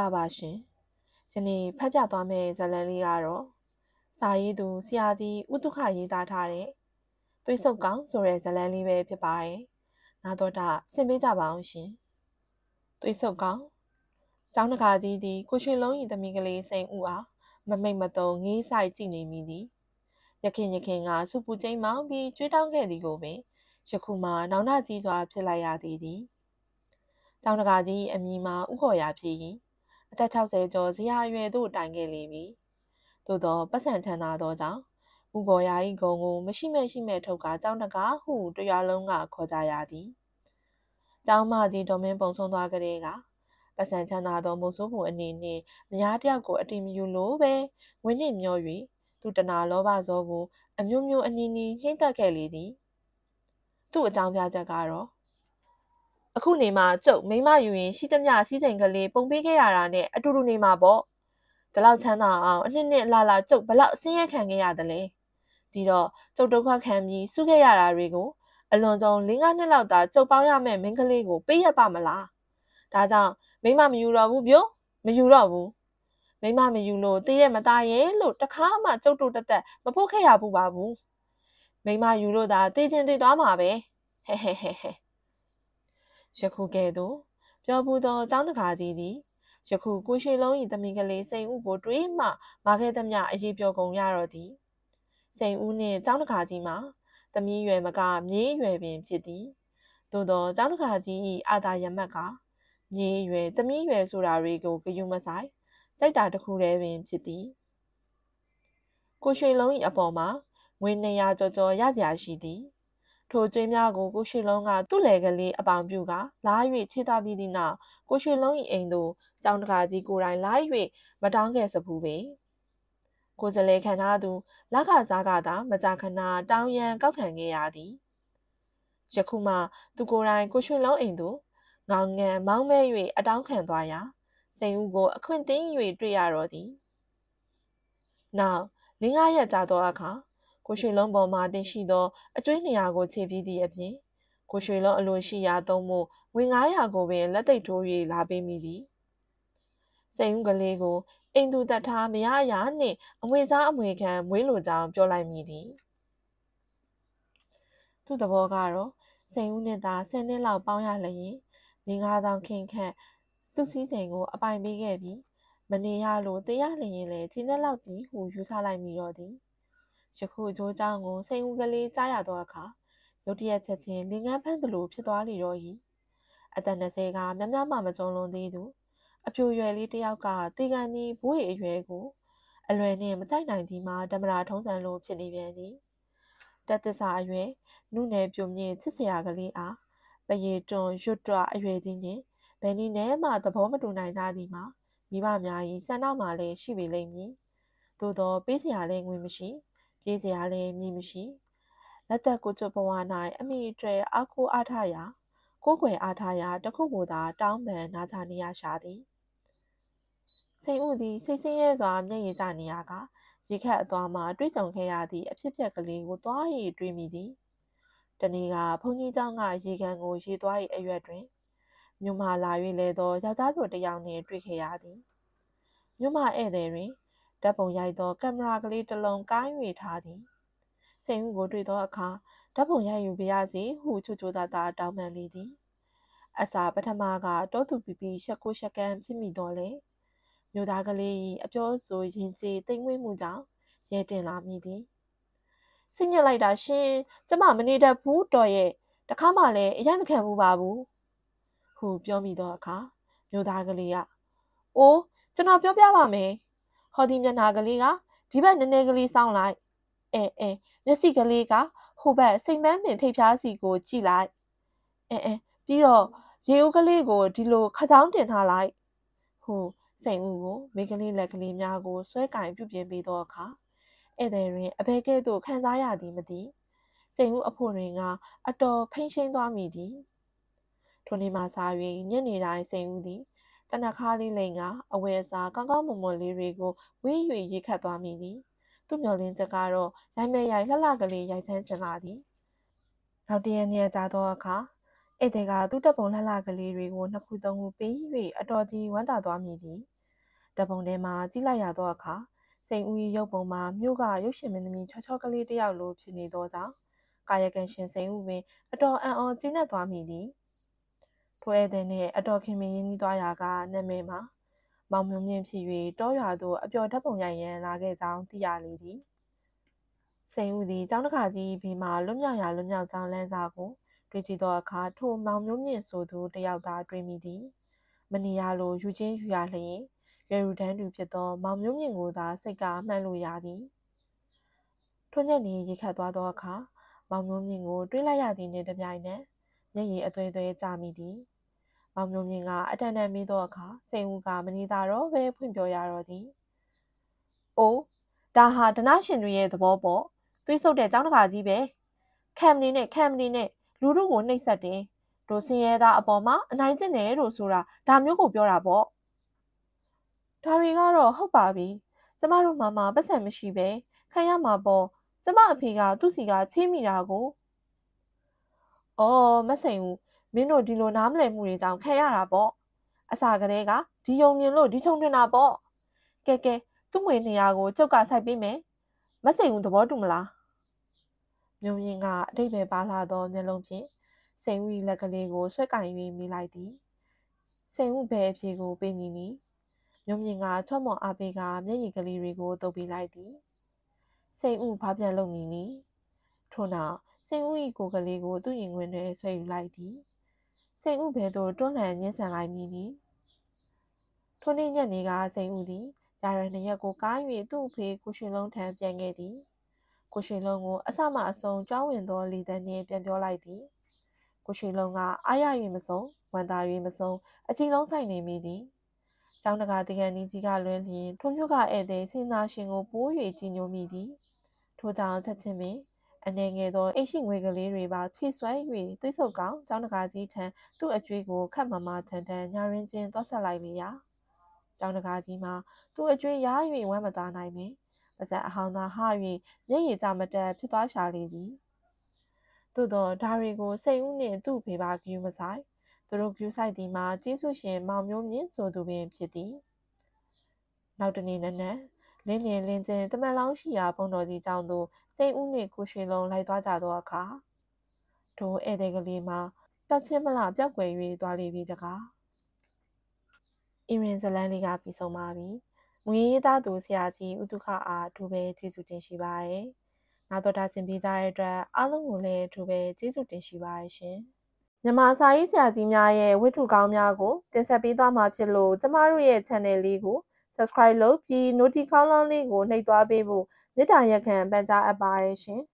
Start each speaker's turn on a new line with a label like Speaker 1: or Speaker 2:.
Speaker 1: ပါရှင်။ယနေ့ဖတ်ပြသွားမယ့်ဇာတ်လမ်းလေးကတော့စာရေးသူဆရာကြီးဦးတုခရေးသားထားတဲ့သွေးဆုပ်ကောင်ဆိုတဲ့ဇာတ်လမ်းလေးပဲဖြစ်ပါတယ်။နားတော်တာဆင်ပေးကြပါအောင်ရှင်။သွေးဆုပ်ကောင်ကျောင်းတကာကြီးသည်ကိုရွှေလုံး၏သမီးကလေးစိန်ဦးအားမမိတ်မတုံငေးဆိုင်ကြည့်နေမိသည်။ရခင်ကစူပူကျိမ်းမောင်းပြီးကြွေးတောင်းခဲ့သည်ကိုပင်ယခုမှနောင်တကြီးစွာဖြစ်လိုက်ရသည်။ကျောင်းတကာကြီးအမည်မှာဥခေါ်ရာဖြစ်၏အသက်60ကျော်ဇရာအရွယ်သို့တိုင်ခဲ့လေပြီသို့သောပတ်စံချမ်းသာသောကြောင့်ဥခေါ်ရာ၏ဂုံကိုမရှိမဲ့ထုတ်ကကျောင်းတကာဟုတရွာလုံးကခေါ်ကြရသည်ကျောင်းမကြီးတော်မင်းပုံဆုံးသွားကြတဲ့ကပတ်စံချမ်းသာသောမိုးဆိုးဖို့အနေနှင့်မယားတယောက်ကိုအတိမယူလို့ပဲဝင်းနှင့်မျော၍သူတနာလောဘဇောကိုအမျိုးအနီးနှိမ့်သက်ခဲ့လေသည်သူ့အကြောင်းပြချက်ကတော့အခုနေမှာကျုပ်မိမယူရင်ရှိသမျှစီးစိမ်ကလေးပုံပေးခဲ့ရတာနဲ့အတူတူနေမှာပေါ့ဒီလောက်ချမ်းသာအောင်အနှစ်လာကျုပ်ဘလောက်ဆင်းရဲခံခဲ့ရသလဲဒီတော့ကျုပ်ဒုက္ခခံပြီးစုခဲ့ရတာတွေကိုအလွန်ဆုံး5-6နှစ်လောက်သာကျုပ်ပေါင်းရမယ့်မိန်းကလေးကိုပေးရပါမလားဒါကြောင့်မိမမယူတော့ဘူးဗျို့မယူတော့ဘူးမိမမယူလို့တည့်ရက်မသားရဲ့လို့တခါမှကျုပ်တို့တသက်မဖို့ခဲ့ရဘူးပါဘူးမိမယူလို့သာတည်ချင်းတည်သွားမှာပဲဟဲယခုကဲ့သို့ပြောဘူးသောကျောင်းတကာကြီးသည်ယခုကိုရွှေလုံး၏သမီးကလေးစိန်ဦးကိုတွေးမှမာခဲ့သမျှအရေးပြောကုန်ရတော့သည်စိန်ဦးနှင့်ကျောင်းတကာကြီးမှာသမီးရွယ်မကမြေးရွယ်ပင်ဖြစ်သည်သို့သောကျောင်းတကာကြီး၏အာသာရမက်ကမြေးရွယ်သမီးရွယ်ဆိုတာတွေကိုဂယုမဆိုင်ကြိုက်တာတစ်ခုတည်းပင်ဖြစ်သည်ကိုရွှေလုံး၏အပေါ်မှာငွေ200ကျော်ရစရာရှိသည်ထိုကျွေးများကိုကိုရွှေလုံးကသူ့လယ်ကလေးအပေါင်ပြုကလာ၍ချေသွားပြီးသည့်နောက်ကိုရွှေလုံး၏အိမ်သို့ကျောင်းတကာကြီးကိုယ်တိုင်လာ၍မတောင်းခဲ့စဖူးပေကိုယ်စလဲခံထားသူလက်ခစားကသာမကြာခဏတောင်းရန်ကောက်ခံခဲ့ရသည်ယခုမှသူကိုယ်တိုင်ကိုရွှေလုံးအိမ်သို့ငေါငန်မောင်းမဲ၍အတောင်းခံသွားရာစိန်ဦးကိုအခွင့်တင်း၍တွေ့ရတော့သည်နောက်5-6ရက်ကြာသောအခါကိုရွှေလုံးပေါ်မှတင်ရှိသောအကျွေး200ကိုခြေပြီးသည့်အပြင်ကိုရွှေလုံးအလိုရှိရာသုံးမှုငွေ900ကိုပင်လက်သိပ်ထိုး၍လာပေးမိသည်စိန်ဦးကလေးကိုအိမ်သူတတ်ထားမရအရာနှင့်အမွေစားအမွေခံမွေးလိုကြောင်းပြောလိုက်မိသည်သူ့သဘောကတော့စိန်ဦးနှင့်သာ10နှစ်လောက်ပေါင်းရလျင်5,000ခန့်စုစည်းချိန်ကိုအပိုင်ပေးခဲ့ပြီးမနေရလို့တေးရလျင်လည်းခြေနဲ့လောက်ပြီးဟုယူဆလိုက်မိတော့သည်ယခုအကျိုးကြောင့်ကိုစိန်ဦးကလေးကြားရသောအခါရုတ်တရက်ချက်ချင်းလင်ငန်းဖန်းသလိုဖြစ်သွားလေတော့၏အသက်20ကများမှမကြုံလွန်သေးသူအပြိုရွယ်လေးတစ်ယောက်ကတေကန်ကြီးဘိုးရည်အရွယ်ကိုအလွယ်နှင့်မကြိုက်နိုင်သည်မှာဓမ္မရာထုံးစံလိုဖြစ်နေပြန်သည်တက်သစ္စာအရွယ်နုနယ်ပြုံမြင့်ချစ်စရာကလေးအားပရေတွန်ရွတ်တွအရွယ်ကြီးနှင့်ဘယ်နည်းနဲ့မှသဘောမတူနိုင်ကြသည်မှာမိဘများ၏ဆန္ဒမှလည်းရှိပေလိမ့်မည်သို့သောပေးစရာလည်းငွေမရှိပြေးစရာလည်းမည်မရှိလက်သက်ကိုကျွတ်ဘဝ၌အမိအတွက်အားကိုးအားထားရာကိုးကွယ်အားထားရာတစ်ခုကိုသာတောင်းပန်နာချနေရရှာသည်စိန်ဦးသည်စိတ်ဆင်းရဲစွာမျက်ရည်ကျနေရကရေခတ်အသွားမှတွေးကြုံခဲ့ရသည့်အဖြစ်ပြက်ကလေးကိုသွား၍တွေးမိသည်တနေ့ကဘုန်းကြီးကျောင်းကရေကန်ကိုရေသွား၏အရွက်တွင်မြို့မှလာ၍လဲသောယောက်ျားပြိုတစ်ယောက်နှင့်တွေ့ခဲ့ရသည်မြို့မှဧည့်သည်တွင်ဓာတ်ပုံရိုက်သောကင်မရာကလေးတစ်လုံးကိုင်း၍ထားသည်စိန်ဦးကိုတွေ့သောအခါဓာတ်ပုံရိုက်ယူပါရစေဟုချိုသားတောင်းပန်လေသည်အစာပထမကတောသူပီပီရှက်ကိုရှက်ကန်းဖြစ်မိတော့လေမြို့သားကလေး၏အပြောဆိုရင်ကျေးတိမ်မွေးမှုကြောင့်ရဲတင်လာမိသည်စိတ်ညစ်လိုက်တာရှင်ကျမမနေတတ်ဘူးတော်ရဲ့တခါမှလည်းအရိုက်မခံဘူးပါဘူးဟုပြောမိသောအခါမြို့သားကလေးကအိုးကျွန်တော်ပြောပြပါမယ်ဟောဒီမျက်နှာကလေးကဒီဘက်နည်းနည်းကလေးစောင်းလိုက်မျက်စိကလေးကဟိုဘက်စိတ်မန်းပင်ထိပ်ဖြားစီကိုကြည့်လိုက်ပြီးတော့ရေဦးကလေးကိုဒီလိုခကြောင်းတင်ထားလိုက်ဟုစိန်ဦးကိုမိန်းကလေးလက်ကလေးများကိုဆွဲကင်ပြုပြင်ပေးသောအခါဧည့်သည်တွင်အဘယ်ကဲ့သို့ခံစားရသည်မသိစိန်ဦးအဖို့တွင်ကအတော်ဖိမ့်ရှင်းသွားမိသည်ထိုနေ့မှစ၍ညနေတိုင်းစိန်ဦးသည်တနခါလေးလိမ်ကအဝယ်အစားကောင်းမွန်လေးတွေကိုဝေး၍ရေခတ်သွားမိသည်သူ့မျှော်လင့်ချက်ကတော့ရိုက်လှကလေးရိုက်ဆန်းချင်လာသည်နောက်တရက်ကြာသောအခါဧည့်သည်ကသူ့တပ်ပုံလှကလေးတွေကို2ခု3ခုပေး၍အတော်ကြီးဝမ်းသာသွားမိသည်တပုံထဲမှာကြည့်လိုက်ရသောအခါစိန်ဦး၏ရုပ်ပုံမှာမြို့ကရုပ်ရှင်မင်းသမီးချောချောကလေးတစ်ယောက်လိုဖြစ်နေသောကြောင့်ကာယကံရှင်စိန်ဦးပင်အတော်အံ့ဩကျေနပ်သွားမိသည်ထိုဧည့်သည်နှင့်အတော်ခင်မင်ရင်းနှီးသွားရာကနာမည်မှာမောင်မျိုးမြင့်ဖြစ်၍တောရွာသို့အပျော်ဓာတ်ပုံရိုက်ရန်လာခဲ့ကြောင်းသိရလေသည်စိန်ဦးသည်ကျောင်းတကာကြီးဘေးမှလွတ်မြောက်ရာလွတ်မြောက်ကြောင်းလမ်းစာကိုတွေ့ကြည့်သောအခါထိုမောင်မျိုးမြင့်ဆိုသူတစ်ယောက်သာတွေ့မိသည်မနေရလိုယူချင်းယူရလျင်ရွယ်ရူတန်းတူဖြစ်သောမောင်မျိုးမြင့်ကိုသာစိတ်ကမှန်းလို့ရသည်ထိုညနေရေခတ်သွားသောအခါမောင်မျိုးမြင့်ကိုတွေးလိုက်ရသည်နှင့်တပြိုင်နက်မျက်ရည်အသွဲသွဲကျမိသည်မောင်မျိုးမြင့်ကအတန်တန်မေးသောအခါစိန်ဦးကမနေသာတော့ပဲဖွင့်ပြောရတော့သည်အိုးဒါဟာဓနရှင်တွေရဲ့သဘောပေါ့သွေးဆုပ်တဲ့ကျောင်းတကာကြီးပဲခံမနေနဲ့လူတို့ကိုနှိပ်စက်တယ်တို့ဆင်းရဲသားအပေါ်မှာအနိုင်ကျင့်တယ်လို့ဆိုတာဒါမျိုးကိုပြောတာပေါ့ဒါတွေကတော့ဟုတ်ပါပြီကျမတို့မှပတ်စံမရှိပဲခံရမှာပေါ့ကျမအဖေကသူ့စီကချေးမိတာကိုအော်မစိန်ဦးမင်းတို့ဒီလိုနားမလည်မှုတွေကြောင့်ခံရတာပေါ့အစာကလေးကဒီယုံမြင်လို့ဒီချုံတင်တာပေါ့ကဲသူ့ငွေ200ကိုကျုပ်ကစိုက်ပေးမယ်မစိန်ဦးသဘောတူမလားမျိုးမြင့်ကအတိတ်ပဲပါလာသောမျက်လုံးဖြင့်စိန်ဦး၏လက်ကလေးကိုဆွဲကင်၍မိလိုက်သည်စိန်ဦးဘဲအဖြေကိုပေးမိနီမျိုးမြင့်ကချော့မော်အားပေးကမျက်ရည်ကလေးတွေကိုတုပ်ပေးလိုက်သည်စိန်ဦးဘာပြန်လုပ်မည်နည်းထို့နောက်စိန်ဦး၏ကိုယ်ကလေးကိုသူ့ရင်ခွင်တွင်ဆွဲယူလိုက်သည်စိန်ဦးဘဲသို့တွန်းလှန်ညှင်းဆန်လိုက်မည်နီထိုနေ့ညနေကစိန်ဦးသည်ရာရန်2ရက်ကိုကား၍သူ့အဖေကိုရှင်လုံးထံပြန်ခဲ့သည်ကိုရှင်လုံးကိုအစမှအဆုံးကြောင်းဝင်သောလေသံနှင့်ပြန်ပြောလိုက်သည်ကိုရှင်လုံးကအားရ၍မဆုံးဝန်တာ၍မဆုံးအချီလုံးဆိုင်နေမိသည်ကျောင်းတကာတကယ်နီးကြီးကလွဲလျင်ထိုမျိုးကဧည့်သည်စေနာရှင်ကိုပိုး၍ကြည်ညိုမိသည်ထိုကြောင့်ချက်ချင်းပင်အနေငယ်သောအိတ်ရှိငွေကလေးတွေပါဖြည့်ဆွဲ၍သွေးဆုပ်ကောင်ကျောင်းတကာကြီးထံသူ့အကျွေးကိုခတ်မမထန်ထန်ညာရင်းချင်းသွားဆက်လိုက်လေရာကျောင်းတကာကြီးမှာသူ့အကျွေးရား၍ဝမ်းမသားနိုင်ပင်ပါဇက်အဟောင်းသာဟ၍မျက်ရည်ကျမတက်ဖြစ်သွားရှာလေသည်သို့သောဒါတွေကိုစိန်ဦးနှင့်သူ့ဖေပါကယူမဆိုင်သူတို့ကယူဆိုင်သည်မှာကျေးဇူးရှင်မောင်မျိုးမြင့်ဆိုသူပင်ဖြစ်သည်နောက်တနေ့နက်နက်လင်းလင်းချင်းတမန်လောင်းရှိရာဘုံတော်ကြီးကျောင်းသို့စိန်ဦးနှင့်ကိုရွှေလုံးလိုက်သွားကြသောအခါထိုဧည့်သည်ကလေးမှာပျောက်ချင်းမလားပျောက်ကွယ်၍သွားလေပြီတကားအင်းရင်ဇလန်းလေးကပြီးဆုံးပါပြီငွေရေးသားသူဆရာကြီးဥတုခအားအထူးပဲကျေးဇူးတင်ရှိပါတယ်နောက်တော့ဒါဆင်ပေးကြတဲ့အတွက်အားလုံးကိုလည်းအထူးပဲကျေးဇူးတင်ရှိပါတယ်ရှင်မြန်မာစာရေးဆရာကြီးများရဲ့ဝတ္ထုကောင်းများကိုတင်ဆက်ပေးသွားမှာဖြစ်လို့ကျမတို့ရဲ့ channel လေးကို subscribe လုပ်ပြီး notification ကောင်းလေးကိုနှိပ်သွားပေးဖို့မေတ္တာရက်ခံပန်ကြားအပ်ပါတယ်ရှင်